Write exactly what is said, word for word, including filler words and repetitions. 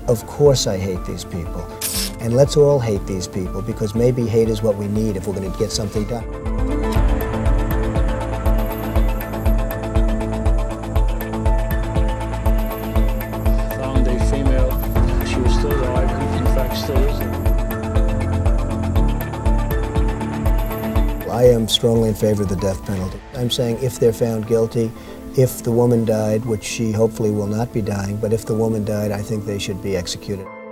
Of course I hate these people. And let's all hate these people, because maybe hate is what we need if we're going to get something done. Found a female. She was still alive, and in fact still is. I am strongly in favor of the death penalty. I'm saying if they're found guilty, if the woman died, which she hopefully will not be dying, but if the woman died, I think they should be executed.